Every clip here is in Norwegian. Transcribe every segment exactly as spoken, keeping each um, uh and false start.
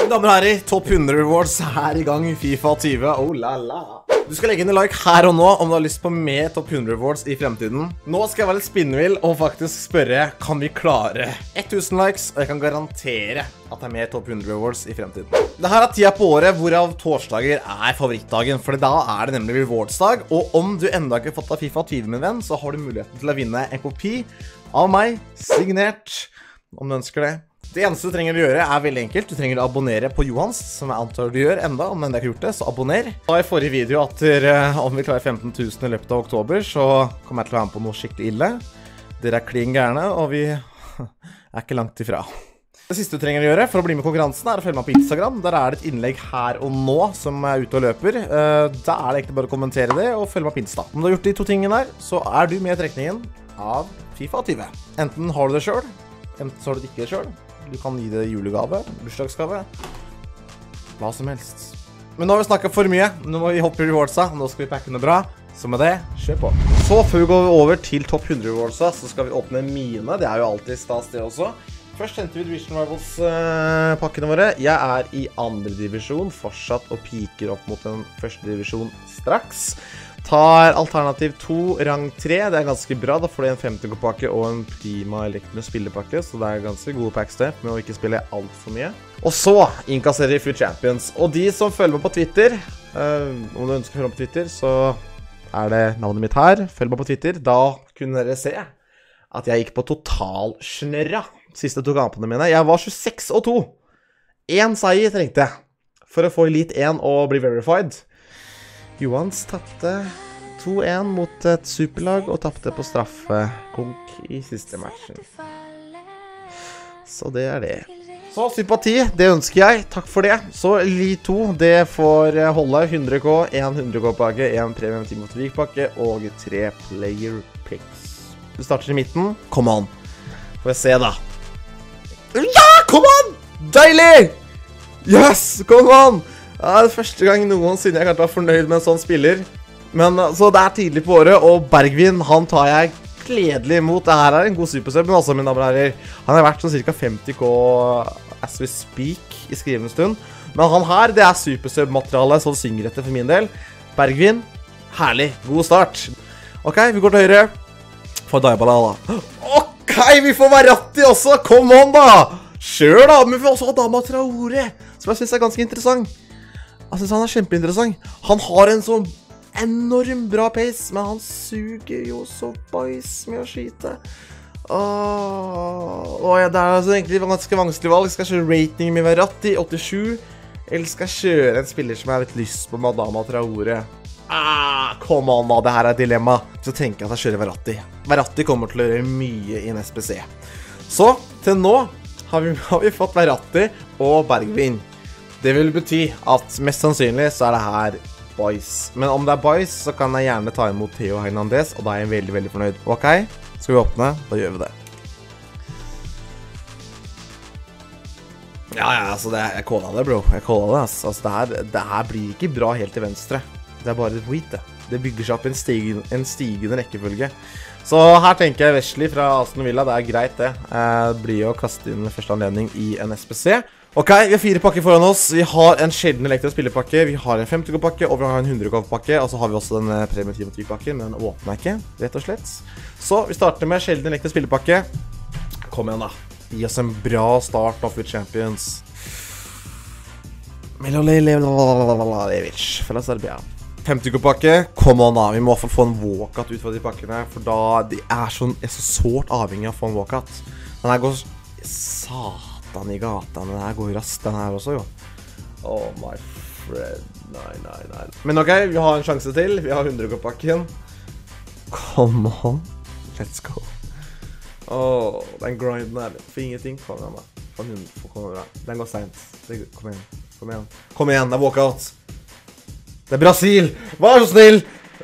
Mine damer og herrer, Topp hundre Rewards er i gang i FIFA tjue. Oh la la. Du skal legge inn en like her og nå om du har lyst på mer Topp hundre Rewards i fremtiden. Nå skal jeg være litt spinnvill og faktisk spørre, kan vi klare tusen likes? Og jeg kan garantere at det er mer Topp hundre Rewards i fremtiden. Dette er tida på året hvorav torsdager er favorittdagen, for da er det nemlig Rewards-dag. Og om du enda ikke har fått av FIFA tjue, min venn, så har du muligheten til å vinne en kopi av meg, signert, om du ønsker det. Det eneste du trenger å gjøre er veldig enkelt. Du trenger å abonnere på Johans, som jeg antar du gjør enda, men det har ikke gjort det, så abonner. Da i forrige video at uh, om vi klarer femten tusen i løpet av oktober, så kommer jeg til å være med på noe skikkelig ille. Dere er klin gærne, og vi er ikke langt ifra. Det siste du trenger å gjøre for å bli med i konkurransen er å følge meg på Instagram. Der er det et innlegg her og nå som er ute og løper. Uh, da er det egentlig bare å kommentere det og følge meg på Insta. Om du har gjort de to tingene der, så er du med i trekningen av FIFA tjue. Enten har du det selv, enten så har du det ikke selv. Du kan gi det julegave, bursdagsgave, hva som helst. Men nå har vi snakket for mye. Nå må vi hoppe i rewardsa. Nå skal vi pakke noe bra. Så med det, kjør på. Så før vi går over til Topp hundre Rewardsa, så skal vi åpne mine. Det er jo alltid stas det også. Først henter vi Division Rivals-pakkene våre. Jeg er i andre divisjon, fortsatt og piker opp mot den første divisjon straks. Tar alternativ to, rang tre. Det er ganske bra. Da får du en femti-pakke og en Prima Electrum spillepakke, så det er ganske gode packs det, med å ikke spille alt for mye. Og så inkasserer vi Food Champions. Og de som følger meg på Twitter, uh, om du ønsker å følge meg på Twitter, så er det navnet mitt her. Følg meg på Twitter. Da kunne dere se at jeg gikk på total snørra siste to kampene mine. Jeg var tjueseks og to. En seier trengte jeg for å få Elite én og bli verified. Johans tappte to en mot et superlag og tappte på straffekonk i siste matchen. Så det er det. Så sympati, det ønsker jeg. Takk for det. Så Elite to, det får holde hundre K, en hundre K-pakke, en Premium Team of the Week-pakke og tre Player Picks. Du starter i midten. Come on. Får jeg se da. Ja, come on! Deilig! Yes, come on! Det er første gang noensinne jeg kan være fornøyd med en sånn spiller. Men så det er tidlig på året, og Bergvin, han tar jeg gledelig imot. Dette er en god supersub, men også, mine damer og herrer, han har vært sånn cirka femti K as we speak i skrivende stund. Men han her, det er supersub-materiale, sånn synger etter for min del. Bergvin, herlig, god start. Ok, vi går til høyre. For Daibala da. Ok, vi får Verratti også, come on da! Kjør da, men vi får også Adama Traore, som jeg synes er ganske interessant. Jeg synes han er kjempeinteressant. Han har en sånn enorm bra pace, men han suger jo så boys med å skyte. Åh, Åh ja, det er altså egentlig ganske vanskelig valg. Skal jeg kjøre rating med Verratti, åttisju, eller skal jeg kjøre en spiller som jeg har litt lyst på, med Adama Traore? Ah, come on da, det her er et dilemma. Så tenker jeg at jeg kjører Verratti. Verratti kommer til å gjøre mye i en S P C. Så, til nå har vi, har vi fått Verratti og Bergvin. Det vil bety at mest sannsynlig så er det her boys. Men om det er boys, så kan jeg gjerne ta imot Theo Hernandez, og da er jeg veldig, veldig fornøyd. Ok, skal vi åpne? Da gjør vi det. Ja, ja, altså, det, jeg callet det, bro. Jeg callet det, altså. altså det, her, det her blir ikke bra helt til venstre. Det er bare et wheat, det. Det bygger seg opp en stigende, en stigende rekkefølge. Så her tenker jeg Wesley fra Aston Villa, det er greit det. Det blir jo å kaste inn første anledning i en S P C. Ok, vi har fire pakker foran oss. Vi har en sjelden elektro spillepakke, vi har en femti K-pakke, og vi har en hundre K-pakke, og så har vi også den Premium Team of the Week-pakken, men den åpner jeg ikke, rett og slett. Så vi starter med sjelden elektro spillepakke. Kom igjen da. Gi oss en bra start på Food Champions. Milolelevic, fra Serbia. femti K-pakke, kom on da. Vi må i hvert fall få en walkout ut fra de pakkene, for da de er så, er så sårt avhengig av å få en walkout. Den her går satan i gata, men den her går raskt, den her også jo. Oh my friend, nei, nei, nei. Men ok, vi har en sjanse til. Vi har hundre K-pakken. Come on, let's go. Åh, den grinden her, for ingenting. Kom igjen da, for hundre, kom igjen da. Den går sent. Kom igjen, kom igjen. Kom igjen, det er walkout. Det er Brasil! Vær så snill!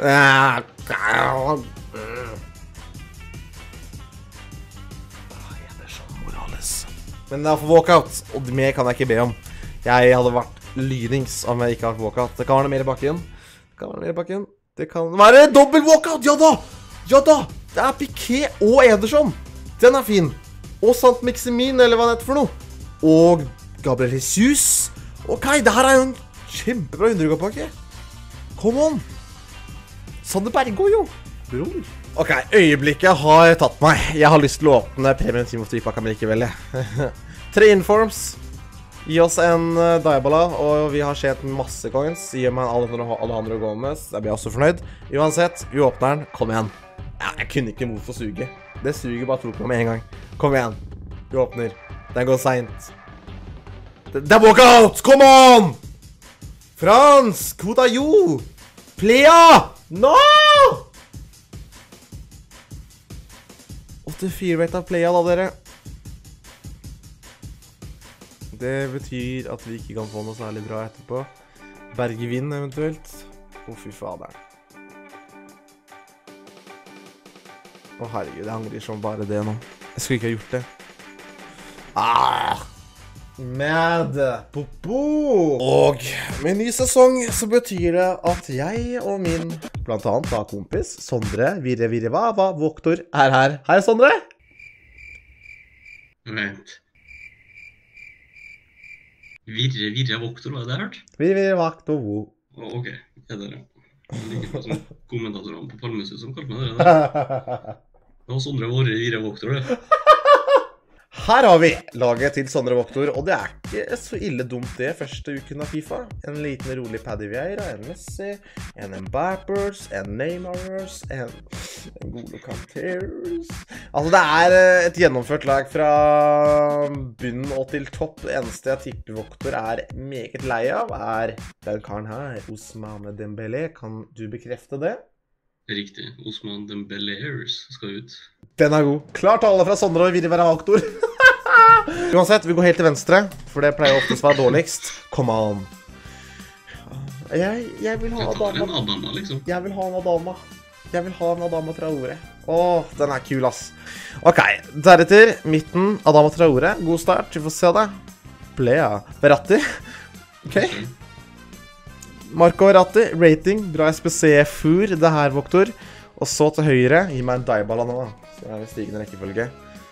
Men det er for walkout, og mer kan jeg ikke be om. Jeg hadde vært lydings om jeg ikke hadde vært walkout. Det kan være mer i bakken. Det kan være mer i bakken. Det kan være dobbelt walkout! Ja da! Ja da! Det er Piqué og Ederson. Den er fin. Og Sant Maximin, eller hva det heter for noe. Og Gabriel Jesus. Ok, det her er jo en kjempebra hundre-pakke. Come on. Sander Bergå, jo. Bror. Ok, øyeblikket har tatt meg. Jeg har lyst til å åpne Premium Team of Three-pakka, men ikke vel jeg. Tre informs. Gi oss en uh, Diabala, og vi har skjent masse coins. Gi meg en Alejandro Gomez, da blir jeg også fornøyd. Uansett, vi åpner den. Kom igjen. Ja, jeg kunne ikke mot for suge. Det suger bare tok meg med en gang. Kom igjen. Vi åpner. Den går sent. Det, det er walkout! Come on! Frans! Koda jo! Plea! No! åttifire rate av Plea da, dere. Det betyr at vi ikke kan få noe særlig bra etterpå. Bergevinn eventuelt. Å, fy fader. Å, herregud, jeg angrer som bare det nå. Jeg skulle ikke ha gjort det. Ah! Med Popo! Og med ny sesong så betyr det at jeg og min, blant annet da kompis, Sondre, Virre Virre Vava, Voktor, er her. Hei, Sondre! Vent. Virre Virre Voktor, hva er det jeg har hørt? Virre Virre Voktor, wo. Å, ok, det er det. Jeg liker meg som kommentatorene på Palmesus som kalte meg det der. Det var Sondre Virre Virre Voktor, det. Her har vi laget til Sondre Voktor, og det er ikke så ille dumt det første uken av FIFA. En liten rolig Paddy Vieira, en Messi, en Mbappers, en Neymars, en, en gode Canteros. Altså det er et gjennomført lag fra bunnen og til topp. Det eneste jeg tipper Voktor er meget lei av er den karen her, Ousmane Dembélé. Kan du bekrefte det? Riktig, Ousmane Dembélé skal ut. Den er god. Klart alle fra Sondre og Virre Virre Voktor. Uansett, vi går helt til venstre, for det pleier oftest å være dårligst. Come on. Jeg, jeg vil ha Jeg tar en Adama. Adama, liksom. Jeg vil ha en Adama. Jeg vil ha en Adama Traore. Åh, den er kul, ass. Ok, deretter, midten, Adama Traore. God start, vi får se det. Plea. Verratti. Ok. Marco Verratti, rating, bra S P C-fur, det her, Voktor. Og så til høyre, gi meg en Dybala nå, da. Så er det stigende rekkefølge.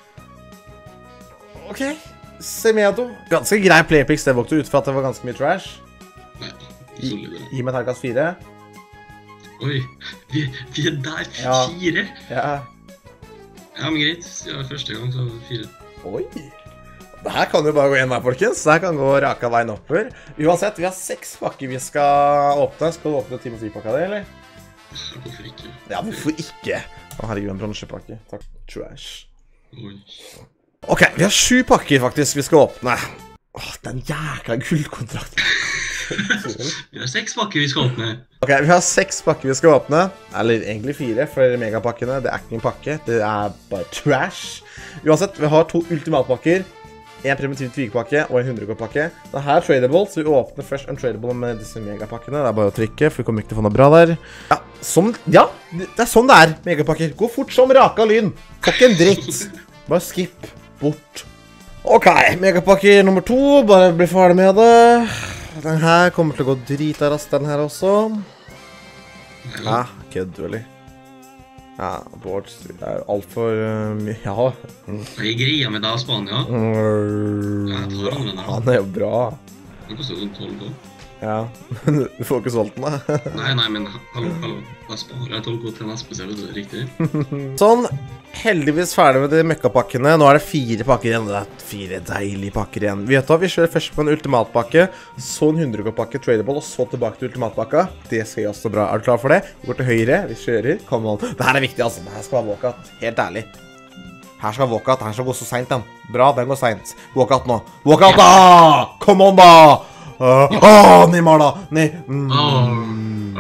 Ok, Semedo. Ganske grei playpicks det, Voktor, ut fra at det var ganske mye trash. Nei, Gi, solide. gi meg terningkast fire. Oi, vi, vi er der, Ja. fire. Ja. Ja, men greit, siden første gang så fire. Oi. Det her kan jo bare gå en vei, folkens. Det her kan gå raka veien oppover. Uansett, vi har seks pakker vi skal åpne. Skal du åpne Team of Three-pakka di, eller? Hvorfor ikke? Ja, hvorfor ikke? Å, herregud, en bronsepakke. Takk. Trash. Oi. Ok, vi har sju pakker faktisk vi skal åpne. Åh, den jækla gullkontrakten. Vi har seks pakker vi skal åpne. Ok, vi har seks pakker vi skal åpne. Eller egentlig fire, for megapakkene, det er ikke en pakke. Det er bare trash. Uansett, vi har to ultimatpakker. En primitiv tvigpakke og en hundre-pakke. Det her er tradable, så vi åpner først en tradable med disse megapakkene. Det er bare å trykke, for vi kommer ikke til å få noe bra der. Ja, sånn, ja, det er sånn det er, megapakker. Gå fort som raka lyn. Får ikke en dritt. Bare skip bort. Ok, megapakke nummer to. Bare bli ferdig med det. Den her kommer til å gå drita raskt, den her også. Ja, kødder vel. Ja, Bård er alt for uh, mye. Ja. Jeg greier med deg av Spania. Ja, jeg tar andre der. Han er jo bra. Han koster jo tolv gå. Ja, du får ikke solgt den da. Nei, nei, men hallo, hallo. Jeg sparer tolv gå til neste, ser du det riktig? Sånn, heldigvis ferdig med de møkkapakkene. Nå er det fire pakker igjen. Det er fire deilige pakker igjen. Vi vet da, vi kjører først på en ultimatpakke, så en hundre-pakke tradable, og så tilbake til ultimatpakka. Det skal gi oss så bra. Er du klar for det? Vi går til høyre, vi kjører. Come on. Dette er viktig, altså. Dette skal være walkout. Helt ærlig. Her skal walkout. Her skal gå så sent, den. Bra, den går sent. Walkout nå. Walkout da! Come on da! Åh, uh, oh, Neymar da! Nei. Mm.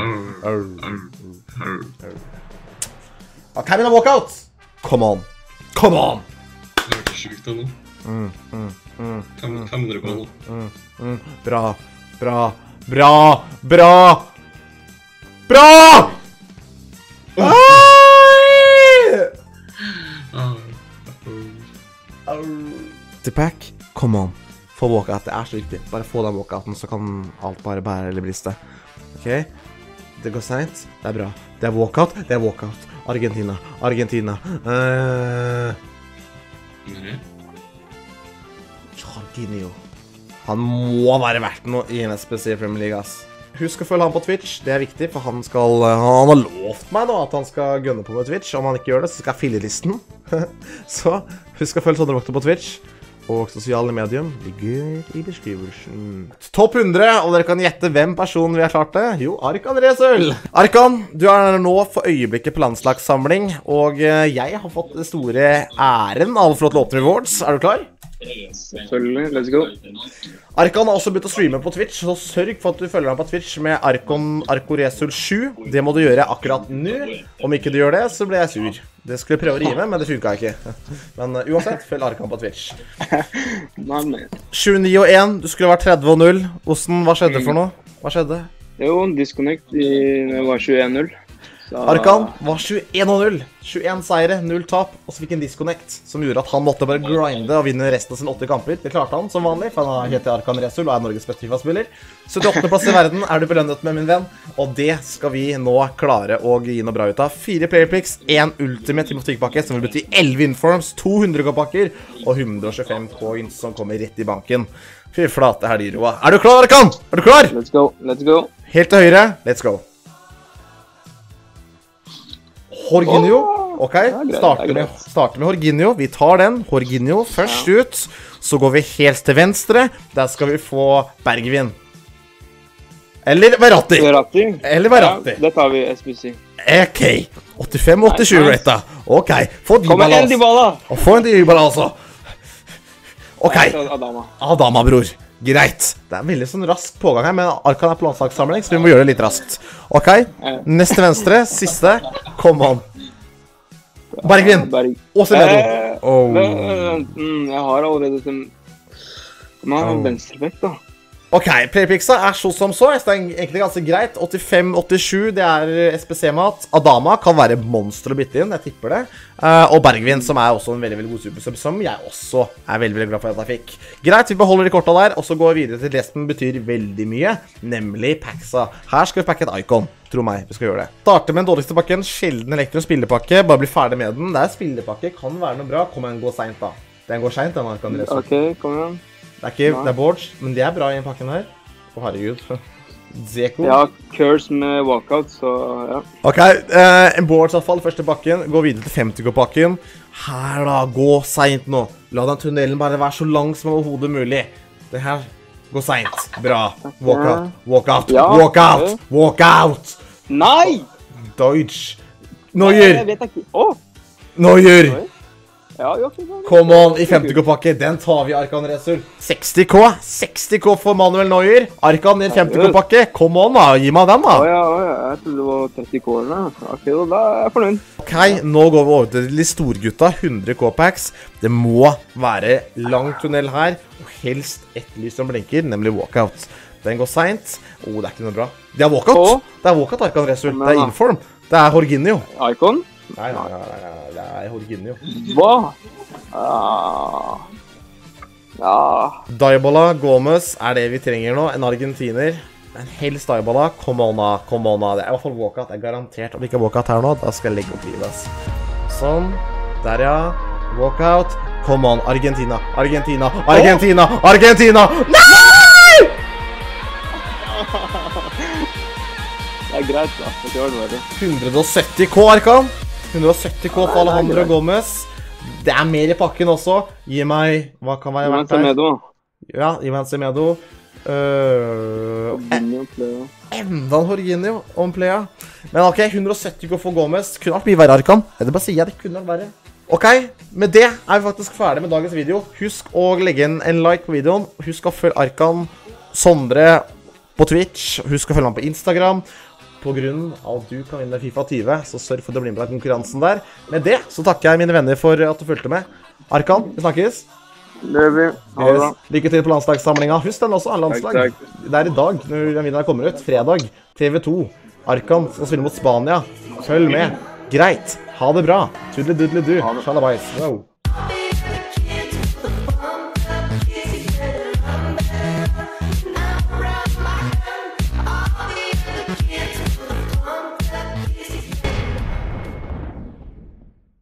Ok, men walkout! Come on. Come on! Det har vært sjukt da nå. Mm, mm, mm, fem hundre på nå. mm, mm. Bra, bra, bra, bra! Bra! Pack, come on. Få walkout, det er så viktig. Bare få den walkouten, så kan alt bare bære eller briste. Ok? Det går sent. Det er bra. Det er walkout, det er walkout. Argentina, Argentina. Uh... Jorginho. Han må være verdt noe i N S B C Premier League, ass. Husk å følge han på Twitch, det er viktig, for han skal, han har lovt meg nå at han skal gønne på med Twitch. Om han ikke gjør det, så skal jeg fylle listen. Så husk å følge Sondre Vokter på Twitch. Og sosiale medium ligger i beskrivelsen. Topp hundre, og dere kan gjette hvem personen vi har klart det. Jo, Arkan Resøl. Arkan, du er nå for øyeblikket på landslagssamling, og jeg har fått det store æren av å få lov til å åpne rewards. Er du klar? Selvfølgelig, let's go. Arkan har også begynt å streame på Twitch, så sørg for at du følger ham på Twitch med Arkon Arkoresul sju. Det må du gjøre akkurat nå. Om ikke du gjør det, så blir jeg sur. Det skulle jeg prøve å rive, men det funket ikke. Men uh, uansett, følg Arkan på Twitch. tjueni og én, du skulle vært tretti og null. Hvordan, hva skjedde for noe? Hva skjedde? Jo, disconnect i, det var tjueen null. Så... Arkan var tjueen og null. tjueen seire, null tap, og så fikk en disconnect, som gjorde at han måtte bare grinde og vinne resten av sine åtte kamper. Det klarte han, som vanlig, for han heter Arkan Resul og er Norges beste FIFA-spiller. syttiåttende plass i verden er du belønnet med, min venn, og det skal vi nå klare å gi noe bra ut av. Fire playerpicks, en ultimate teamoftikkpakke, som vil bety elleve informs, to hundre K-pakker, og hundre og tjuefem coins som kommer rett i banken. Fy flate her, de roa. Er du klar, Arkan? Er du klar? Let's go, let's go. Helt til høyre, let's go. Jorginho, ok, starter med, starter med Jorginho, vi tar den, Jorginho først ut, så går vi helt til venstre, der skal vi få Bergvin. Eller Verratti. Verratti. Eller Verratti. Ja, det tar vi S B C. Ok, åttifem åttisju rata, ok, få Dybala. Kom igjen, Dybala. Og få en Dybala altså. Ok, Adama. Adama, bror. Greit. Det er veldig sånn rask pågang her, men Arkan er på landslagssamling, så vi må gjøre det litt raskt. Ok, neste venstre, siste. Kom on. Bergvin. Berg. Og Semedo. Eh, Oh. mm, jeg har allerede som... Man har Oh. venstrefekt da. Ok, playerpicksa er så som så. Det er egentlig ganske greit. åttifem åttisju, det er S P C-mat. Adama kan være monster å bytte inn, jeg tipper det. Uh, og Bergvin, som er også en veldig, veldig god supersub, som jeg også er veldig, veldig glad for at jeg fikk. Greit, vi beholder de korta der, og så går vi videre til det som betyr veldig mye, nemlig Paxa. Her skal vi pakke et icon. Tro meg, vi skal gjøre det. Starte med den dårligste pakken, sjelden elektro spillepakke, bare bli ferdig med den. Det er spillepakke, kan være noe bra, kom igjen, gå sent da. Den går sent, den Arkan Resul. Ok, kom igjen. Det er ikke, det er boards, men det er bra i en pakken her. Å, herregud. Zeko. Ja, curse med walkout, så ja. Ok, eh, en boards i hvert fall, første pakken. Gå videre til femti K-pakken. Her da, gå sent nå. La den tunnelen bare være så lang som overhodet mulig. Det her, gå sent. Bra. Walkout, walkout, Ja, walkout, ok. walkout. Nei! Deutsch. Jeg Neuer, vet ikke. Åh! Neuer. Ja, jo, ok. Come on, i femti K-pakke, den tar vi, Arkan Resul. seksti K, seksti K for Manuel Neuer. Arkan i en femti K-pakke, come on da, gi meg den da. Åja, åja, jeg trodde det var tretti K eller noe. Ok, da er jeg fornøyd. Ok, nå går vi over til de storgutta, hundre K-packs. Det må være lang tunnel her, og helst et lys som blinker, nemlig walkout. Den går sent. Åh, oh, det er ikke noe bra. Det er walkout. Åh. Det er walkout, Arkan Resul. Det er inform. Det er Jorginho. Icon? Nei, nei, nei, nei, nei, det er Jorginho. Hva? Ah. Ja. Dybala, Gomez er det vi trenger nå. En argentiner. En helst Dybala. Come on da, come on da. Det er i hvert fall walkout. Det er garantert. Om det ikke er walkout her nå, da skal jeg legge opp livet, ass. Sånn. Der ja. Walkout. Come on, Argentina. Argentina. Argentina. Argentina. Nei! Det er greit da. Det var det verre. hundre og sytti K, Arkan. hundre og sytti K for Alejandro Gomez. Det er mer i pakken også. Gi meg... Hva kan være verdt her? Semedo. Ja, gi meg en Semedo. Uh, enda en Jorginho om playa. Men ok, hundre og sytti K for Gomez. Kunne vært mye verre, Arkan. Det bare sier jeg, det kunne vært verre. Ok, med det er vi faktisk ferdig med dagens video. Husk å legge inn en like på videoen. Husk å følge Arkan, Sondre på Twitch. Husk å følge meg på Instagram. På grunn av at du kan vinne FIFA tjue, så sørg for å bli med på konkurransen der. Med det så takker jeg mine venner for at du fulgte med. Arkan, vi snakkes. Det gjør vi. Ha det bra. Yes. Lykke til på landslagssamlinga. Husk den også, er landslag. Takk, takk. Det er i dag, når den videoen kommer ut. Fredag, T V to. Arkan skal spille mot Spania. Følg med. Greit. Ha det bra. Tudle-dudle-du. Shalabais. Wow.